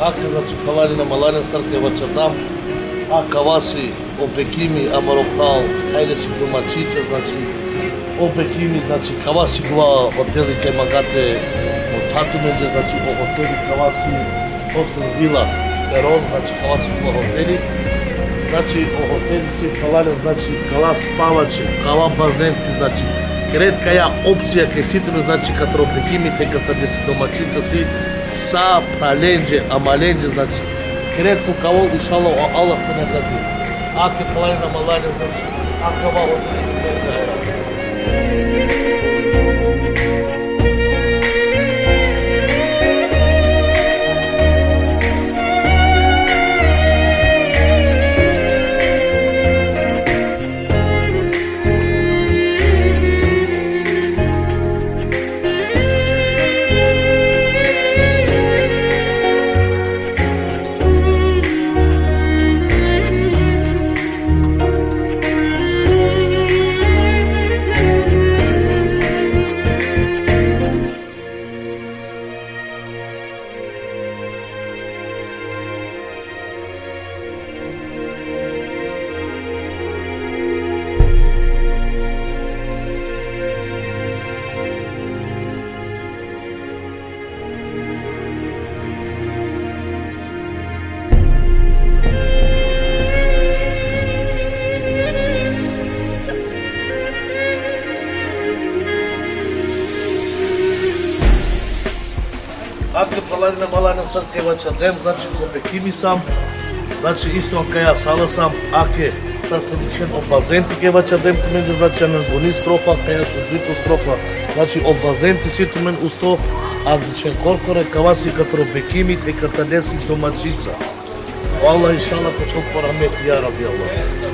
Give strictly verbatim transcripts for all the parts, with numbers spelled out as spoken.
Аке, значи, калари на Маларен Срке во Чардам, а каваси, опекими, амарокал, хајде си домачица, значи, опекими, значи, каваси гуа хотели кај магате од татуменџе, значи, во хотели каваси, хотел вила, перон, значи, каваси гуа хотели, значи, о хотели си калари, значи, кала спаваче, кала базенти, значи, кред каја опција кај сите, значи, катар опекимите, катар не си домачица си, са праленџе, амаленџе, значи, кредко кавол, иншалла, Аллах те награди. Аке калари на Маларен, значи, акава хотели, Аке калари на Маларен Срке во Чардам, значи, опекими сам, значи, исто кај ја сала сам, аке, сркадичен од базенти ке во Чардам, туменџе, значи, на бони строфа, кај ја судбито строфа, значи, од базенти си тумен усто, ардичен коркоре, каваси катар опекими, те катадеси домачица. Аллах, иншалла, почел порамет, ја раби Аллах.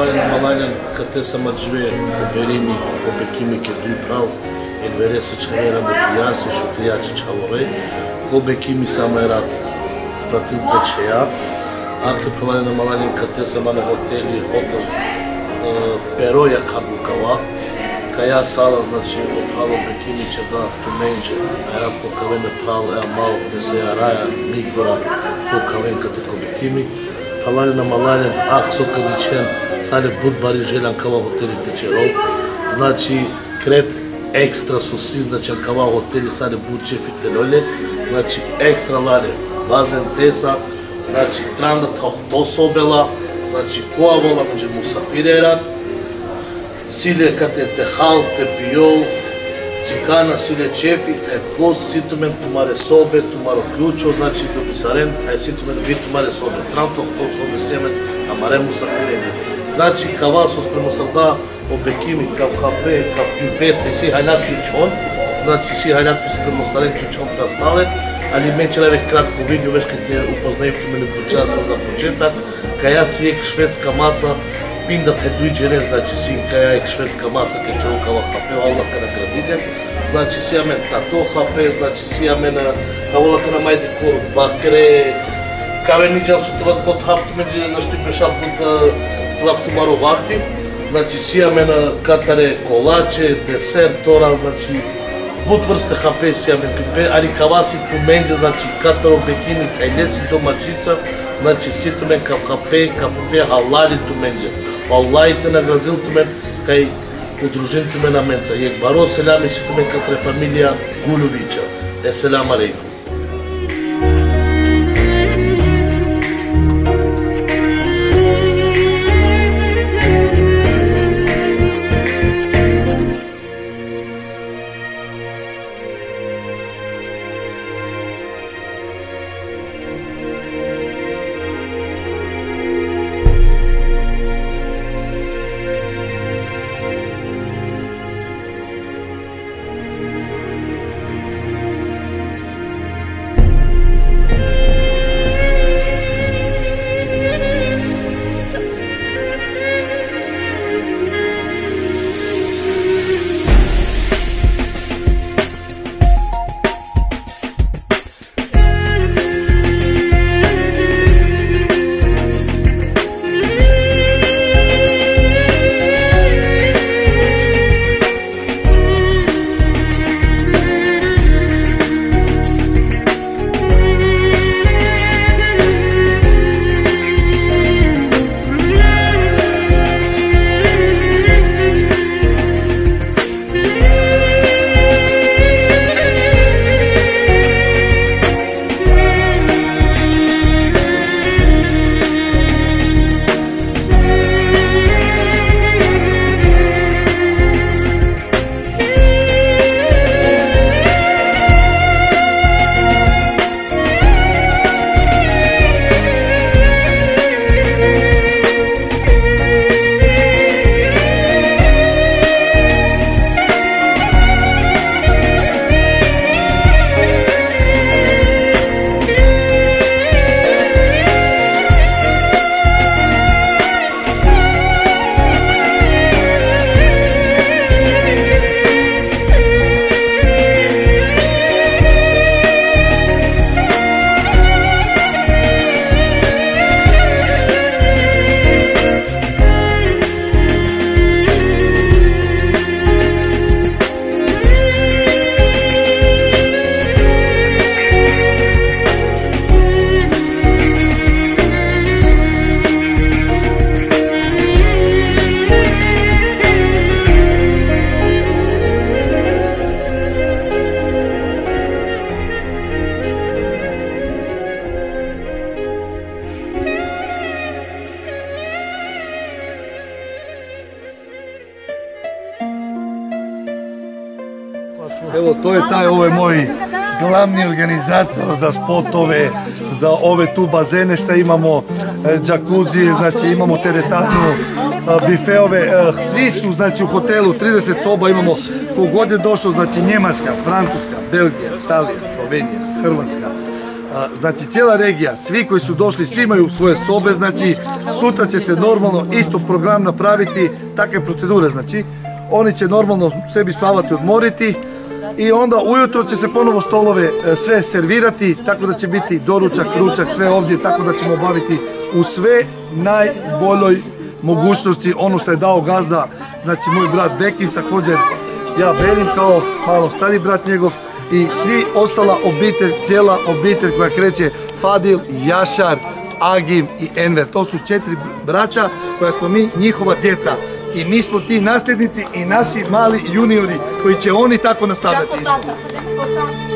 Малајан Малајан, кате са маджве, коберими, кобекими ке дуј прав, едвере се чавера метијаси, шукријачи чаворе, кобекими сама ерат, спратил печеја, аке Малајан Малајан, кате са мане хотели, хотел, пероја кабукава, каја сала, значи, опало бекими че да туменџе, ерат ко кавеме прал, еа мал, де се ја раја, мигора, ко кавен кате кобекими, Малајан Малајан, ак со кадичен, сале буд бари желан кава хотели течерол, значи, крет екстра со си, значи, кава хотели сале буд чефи телоле, значи, екстра ларе, базен теса, значи, транда тохто собела, значи, коа вола меѓу мусафирерат, силе кате те хал, те биол, чикана силе чефи, те кос, ситумен тумаре собе, тумаро клучо, значи, до писарен, тај ситумен ви тумаре собе, тран тохто собе сиемен, амаре мусафирене. Значи, кава со спремосалда, обекими, кав хапе, кав пипет, и си хајлят ключон, значи, си хајлят ко спремостален ключон прастале, али мен човек кратко видео, веш кај те упознаевте мене по часа за почетак, кај јас си ек шведска маса, пиндат е дујџене, значи си кај ек шведска маса, кај човекава хапе, алла кај на градиде, значи си јаме тато хапе, значи си јаме на кавола кај на мајде кор бакре, каве ниđan su това под хапки меđе нашти пешат под плавтумаровати, значи си јаме на катаре колаче, десерт, тора, значи буд врста хапе си јаме пипе, али каваси туменџе, значи катаро бекини, тајлеси домачица, значи си тумен кав хапе, кав пипе, халали туменџе. Аллаите наградил тумен кај удружен тумен аменца. Јек баро селам и си тумен катре фамилија Гуловича. Еселам алейкум. Evo, to je taj, ovo je moj glavni organizator za spotove, za ove tu bazene što imamo, džakuzi, znači imamo teretanu, bifeove, svi su znači u hotelu, trideset soba imamo, kogod je došao, znači Njemačka, Francuska, Belgija, Italija, Slovenija, Hrvatska, Znači cijela regija, svi koji su došli, svi imaju svoje sobe, znači sutra će se normalno isto program napraviti, takve procedure, znači oni će normalno sebi spavati, odmoriti i onda ujutro će se ponovo stolove sve servirati, tako da će biti doručak, ručak, sve ovdje, tako da ćemo obaviti u sve najboljoj mogućnosti ono što je dao gazda, znači moj brat Bekim, također ja Berim kao malo stari brat njegov i svi ostala obitelj, cijela obitelj koja kreće, Fadil, Jašar, Agim i Enver. To su četiri braća koja smo mi njihova djeca. I mi smo ti nasljednici i naši mali juniori koji će oni tako nastavljati isto.